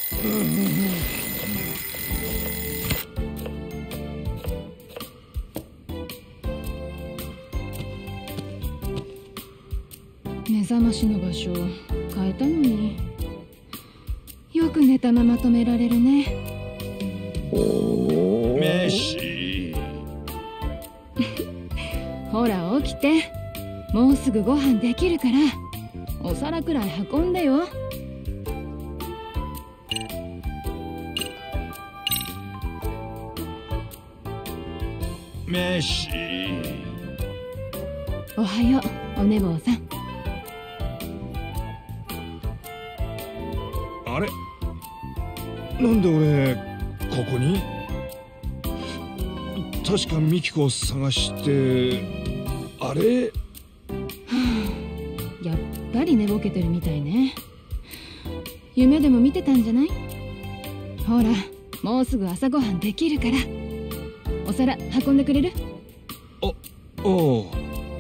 目覚ましの場所変えたのによく寝たまま止められるね。 メシほら起きて、もうすぐご飯できるからお皿くらい運んでよ。 メシおはようお寝坊さん。 あれ、なんで俺ここに？確かミキコを探して、あれ？ やっぱり寝ぼけてるみたいね。夢でも見てたんじゃない？ほらもうすぐ朝ごはんできるからお皿運んでくれる？ おう。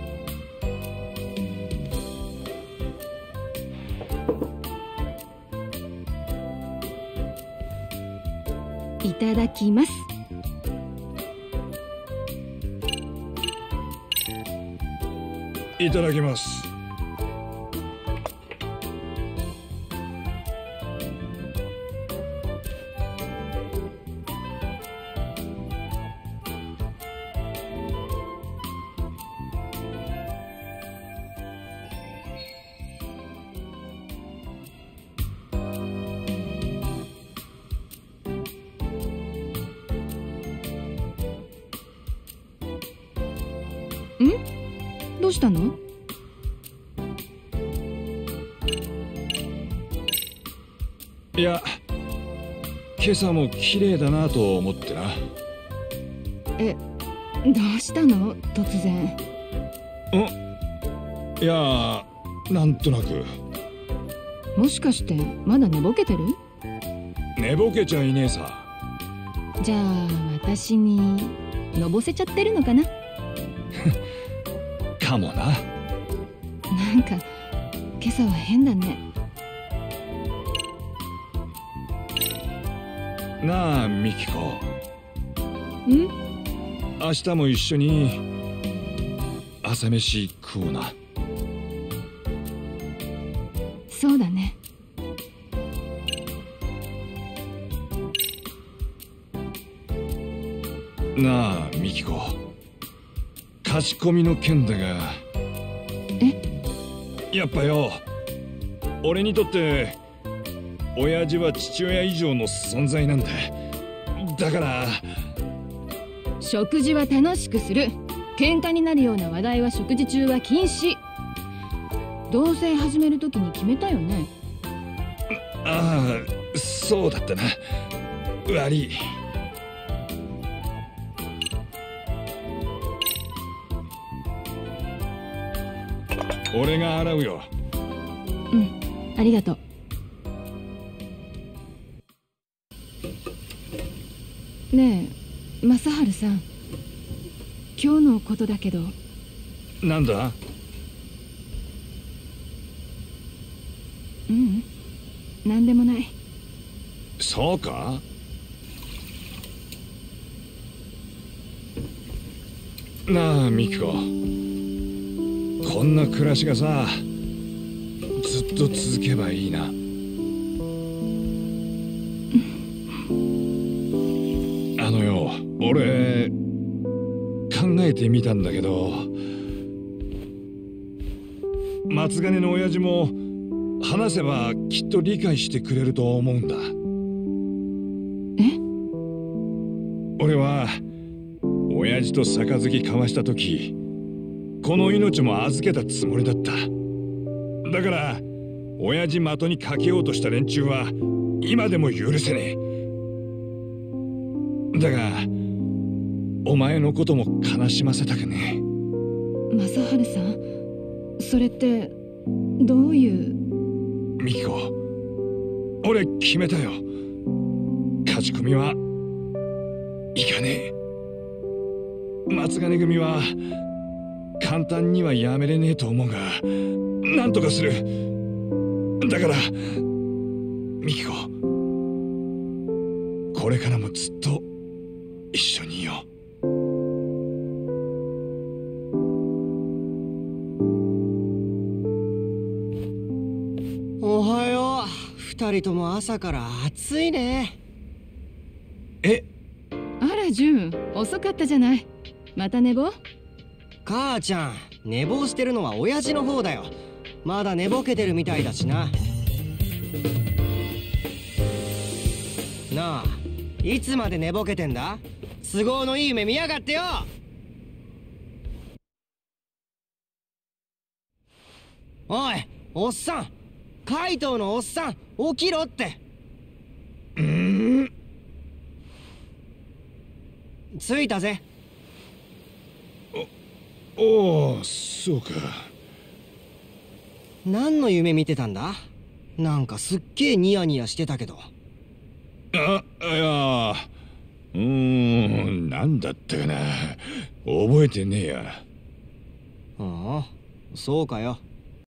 いただきます。 いただきます。 どうしたの？ いや、今朝も綺麗だなと思ってな。 どうしたの突然？ いや、なんとなく。 もしかしてまだ寝ぼけてる？ 寝ぼけちゃいねえさ。 じゃあ私にのぼせちゃってるのかな？ かもな。 なんか今朝は変だね。 なあミキコ。明日も一緒に朝飯食おうな。 そうだね。 なあミキコ、勝ち込みの件だが。やっぱよ、俺にとって親父は父親以上の存在なんだ。だから食事は楽しくする。喧嘩になるような話題は食事中は禁止。同棲始める時に決めたよね。 ああ、そうだったな。悪い。俺が洗うよ。 ありがとう。ねえ正治さん、今日のことだけど。 なんだ？ なんでもない。 そうか？なあミキコ、こんな暮らしがさ、ずっと続けばいいな。俺考えてみたんだけど、松金の親父も話せばきっと理解してくれると思うんだ。俺は親父と杯交わした時、この命も預けたつもりだった。だから親父的にかけようとした連中は今でも許せねえ。だがお前のことも悲しませたくねえ。 正治さん、それってどういう？ ミキコ、俺決めたよ。勝ち組は行かねえ。松金組は簡単にはやめれねえと思うが、なんとかする。だからミキコ、 これからもずっと一緒にいよう。 おはよう。二人とも朝から暑いね。 え？ あらジュン、遅かったじゃない。また寝坊？ 母ちゃん、寝坊してるのは親父の方だよ。まだ寝ぼけてるみたいだしな。なあ、いつまで寝ぼけてんだ？都合のいい夢見やがってよ。おい、おっさん、カイトのおっさん、起きろって。着いたぜ。 おお、そうか。 何の夢見てたんだ？なんかすっげえニヤニヤしてたけど。 なんだったかな。覚えてねえや。 ああ、そうかよ。